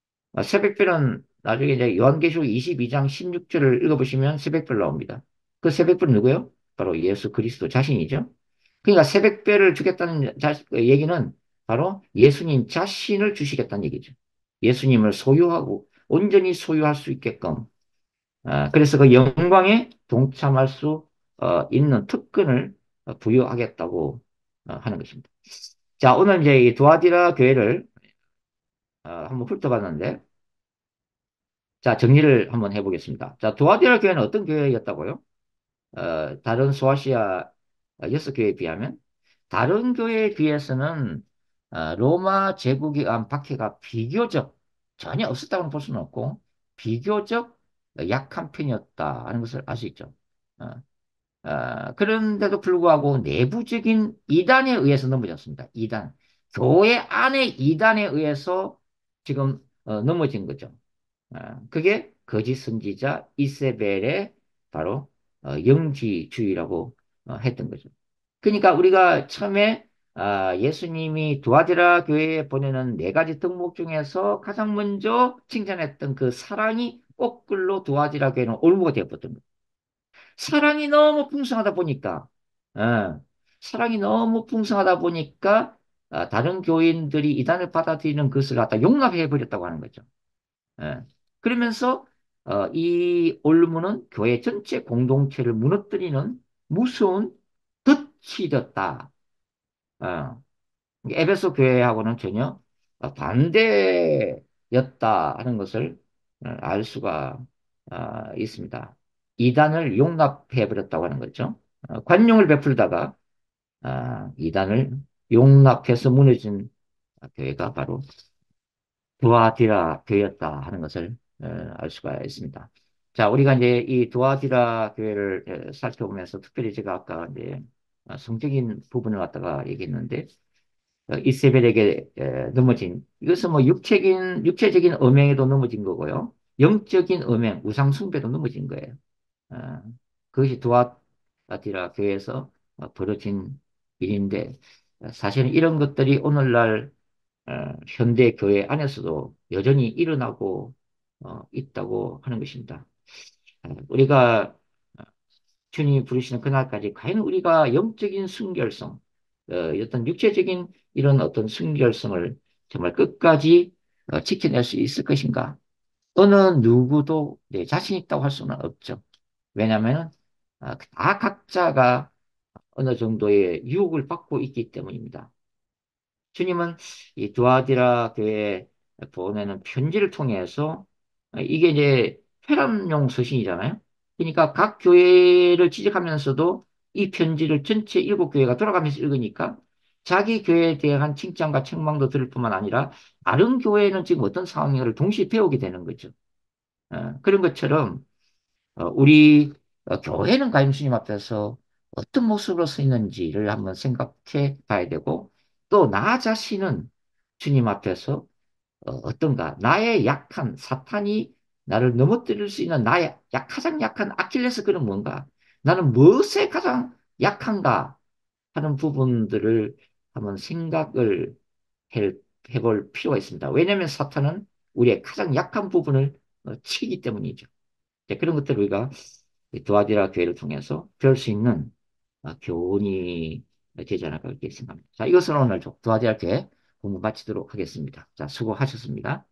Speaker 1: 새벽별은 나중에 이제 요한계시록 22장 16절을 읽어보시면 새벽별 나옵니다. 그 새벽별은 누구예요? 바로 예수 그리스도 자신이죠. 그러니까 새벽별을 주겠다는 얘기는 바로 예수님 자신을 주시겠다는 얘기죠. 예수님을 소유하고 온전히 소유할 수 있게끔 그래서 그 영광에 동참할 수 있는 특권을 부여하겠다고 하는 것입니다. 자, 오늘 이제 이 두아디라 교회를 한번 훑어봤는데 자, 정리를 한번 해보겠습니다. 자, 두아디라 교회는 어떤 교회였다고요? 다른 소아시아 6교회에 비하면 다른 교회에 비해서는 로마 제국에 의한 박해가 비교적 전혀 없었다고는 볼 수는 없고 비교적 약한 편이었다 하는 것을 알 수 있죠. 어, 그런데도 불구하고 내부적인 이단에 의해서 넘어졌습니다. 이단. 교회 안의 이단에 의해서 지금 넘어진 거죠. 그게 거짓 선지자 이세벨의 바로 영지주의라고 했던 거죠. 그러니까 우리가 처음에 예수님이 두아디라 교회에 보내는 네 가지 덕목 중에서 가장 먼저 칭찬했던 그 사랑이 거꾸로 두아디라 교회는 올무가 되어버렸던 거예요. 사랑이 너무 풍성하다 보니까, 어, 사랑이 너무 풍성하다 보니까 다른 교인들이 이단을 받아들이는 것을 갖다 용납해 버렸다고 하는 거죠. 예. 그러면서 이 올무는 교회 전체 공동체를 무너뜨리는 무서운 덫이 되었다. 어, 에베소 교회하고는 전혀 반대였다 하는 것을 알 수가 있습니다. 이단을 용납해 버렸다고 하는 거죠. 관용을 베풀다가 이단을 용납해서 무너진 교회가 바로 두아디라 교회였다 하는 것을 알 수가 있습니다. 자, 우리가 이제 이 두아디라 교회를 살펴보면서 특별히 제가 아까 이제 성적인 부분을 갖다가 얘기했는데 이세벨에게 넘어진 이것은 뭐 육체적인 음행에도 넘어진 거고요. 영적인 음행, 우상 숭배도 넘어진 거예요. 어, 그것이 두아디라 교회에서 벌어진 일인데 사실은 이런 것들이 오늘날 현대 교회 안에서도 여전히 일어나고 있다고 하는 것입니다. 우리가 주님이 부르시는 그날까지 과연 우리가 영적인 순결성, 어떤 육체적인 이런 어떤 순결성을 정말 끝까지 지켜낼 수 있을 것인가? 어느 누구도 자신 있다고 할 수는 없죠. 왜냐하면 다 각자가 어느 정도의 유혹을 받고 있기 때문입니다. 주님은 이 두아디라 교회에 보내는 편지를 통해서 이게 이제 회람용 서신이잖아요. 그러니까 각 교회를 지적하면서도 이 편지를 전체 일곱 교회가 돌아가면서 읽으니까 자기 교회에 대한 칭찬과 책망도 들을 뿐만 아니라 다른 교회는 지금 어떤 상황인가를 동시에 배우게 되는 거죠. 그런 것처럼 우리 교회는 과연 주님 앞에서 어떤 모습으로 서 있는지를 한번 생각해 봐야 되고 또 나 자신은 주님 앞에서 어떤가 나의 약한 사탄이 나를 넘어뜨릴 수 있는 나의 가장 약한 아킬레스건은 뭔가 나는 무엇에 가장 약한가 하는 부분들을 한번 생각을 해, 해볼 필요가 있습니다. 왜냐하면 사탄은 우리의 가장 약한 부분을 치기 때문이죠. 그런 것들을 우리가 도와디라 교회를 통해서 배울 수 있는 교훈이 되지 않을까 그렇게 생각합니다. 자, 이것으로 오늘 도와디라 교회 공부 마치도록 하겠습니다. 자, 수고하셨습니다.